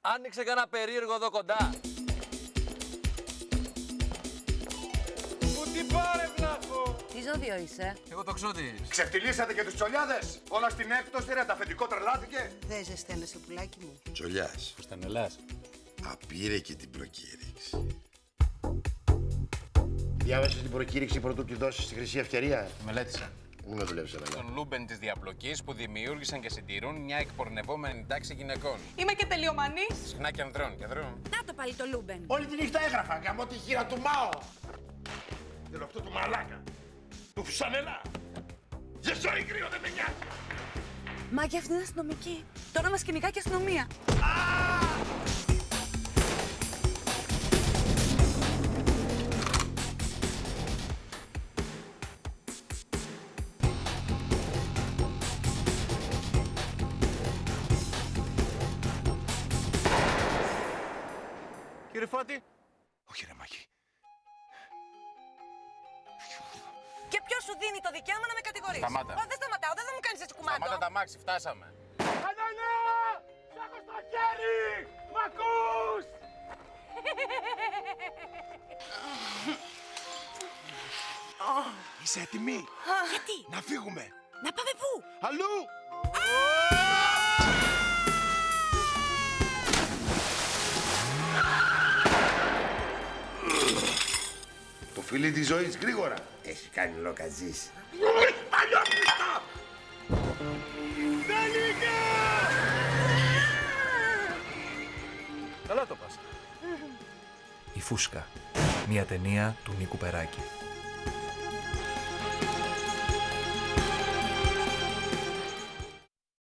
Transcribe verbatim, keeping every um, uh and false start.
Άνοιξε κανένα περίεργο εδώ κοντά. Πού τι πάρε βλάχο. Τι ζώδιο είσαι? Εγώ το ξώτης. Ξεφτυλίσατε και τους τσολιάδες. Όλα στην έκπτωση, ρε, τα αφεντικό τρελάθηκε. Δεν ζεσταίνεσαι, πουλάκι μου. Τσολιάς. Στενελάς. Απήρε και την προκήρυξη. Διάβασες την προκήρυξη πρωτού τη δώσεις στη Χρυσή Ευκαιρία. Μελέτησα. Μην με δουλεύεις εμένα. Τον Λούμπεν της διαπλοκής που δημιούργησαν και συντηρούν μια εκπορνευόμενη τάξη γυναικών. Είμαι και τελειομανής. Συχνά και ανδρών και ανδρών. Να το πάλι το Λούμπεν. Όλη τη νύχτα έγραφα, γαμώ τη χείρα του Μάο. Θέλω αυτό του μαλάκα. Του φουσανελά. Για ζωή κρύο δεν με νοιάζει. Μα και αυτή είναι αστυνομική. Τώρα μας κυνηγά και αστυνομία. Κύριε Φώτη. Όχι ρε Μάκη. Και ποιος σου δίνει το δικαίωμα να με κατηγορείς? Σταμάτα. Ω, δεν σταματάω, δεν θα μου κάνεις έτσι κουμάντο. Σταμάτα τα μάξι, φτάσαμε. Ανανά! Σ' έχω στο χέρι! Μ' ακούς! Είσαι έτοιμη? Γιατί? Να φύγουμε. Να πάμε πού? Αλλού! Το φιλί της ζωής, γρήγορα. Έχει κάνει λοκατζής. Παλιόπιστα! Δελικά! Καλά το πας. Η Φούσκα. Μια ταινία του Νίκου Περάκη.